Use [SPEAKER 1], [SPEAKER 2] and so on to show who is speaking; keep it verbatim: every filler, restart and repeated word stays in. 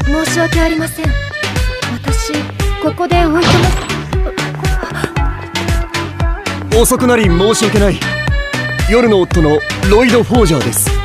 [SPEAKER 1] 申し訳ありません。私ここで置いてま。
[SPEAKER 2] 遅くなり申し訳ない。夜の夫のロイド・フォージャーです。